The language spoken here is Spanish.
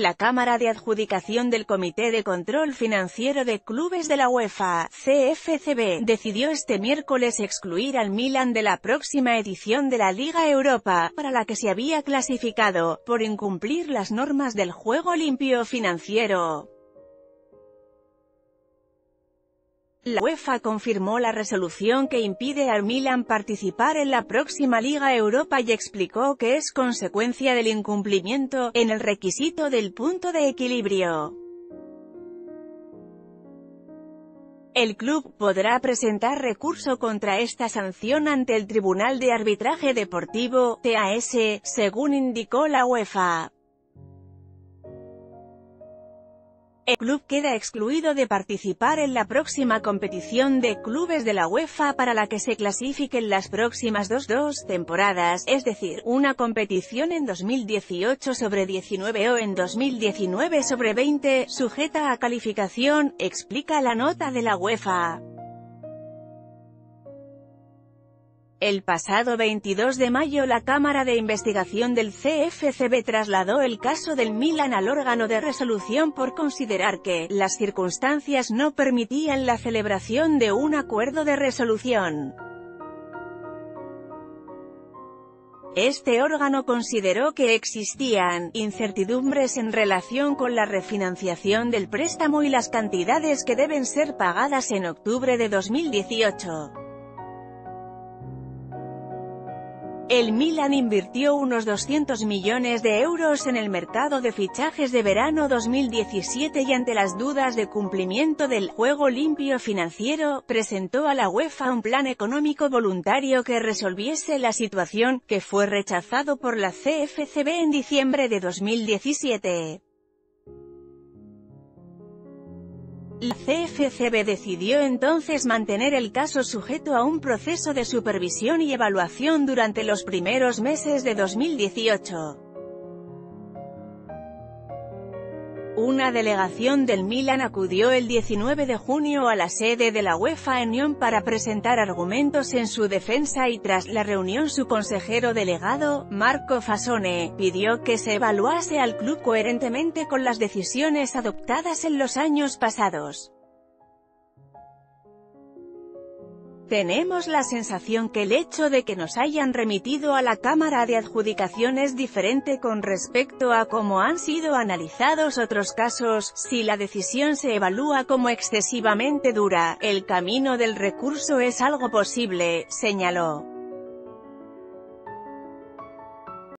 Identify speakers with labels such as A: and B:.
A: La Cámara de Adjudicación del Comité de Control Financiero de Clubes de la UEFA, CFCB, decidió este miércoles excluir al Milan de la próxima edición de la Liga Europa, para la que se había clasificado, por incumplir las normas del juego limpio financiero. La UEFA confirmó la resolución que impide al Milan participar en la próxima Liga Europa y explicó que es consecuencia del incumplimiento en el requisito del punto de equilibrio. El club podrá presentar recurso contra esta sanción ante el Tribunal de Arbitraje Deportivo, TAS, según indicó la UEFA. El club queda excluido de participar en la próxima competición de clubes de la UEFA para la que se clasifiquen las próximas dos temporadas, es decir, una competición en 2018/19 o en 2019/20, sujeta a calificación, explica la nota de la UEFA. El pasado 22 de mayo la Cámara de Investigación del CFCB trasladó el caso del Milan al órgano de resolución por considerar que las circunstancias no permitían la celebración de un acuerdo de resolución. Este órgano consideró que existían incertidumbres en relación con la refinanciación del préstamo y las cantidades que deben ser pagadas en octubre de 2018. El Milan invirtió unos 200 millones de euros en el mercado de fichajes de verano 2017 y ante las dudas de cumplimiento del juego limpio financiero, presentó a la UEFA un plan económico voluntario que resolviese la situación, que fue rechazado por la CFCB en diciembre de 2017. La CFCB decidió entonces mantener el caso sujeto a un proceso de supervisión y evaluación durante los primeros meses de 2018. Una delegación del Milan acudió el 19 de junio a la sede de la UEFA en Lyon para presentar argumentos en su defensa y tras la reunión su consejero delegado, Marco Fasone, pidió que se evaluase al club coherentemente con las decisiones adoptadas en los años pasados. Tenemos la sensación que el hecho de que nos hayan remitido a la Cámara de Adjudicación es diferente con respecto a cómo han sido analizados otros casos. Si la decisión se evalúa como excesivamente dura, el camino del recurso es algo posible, señaló.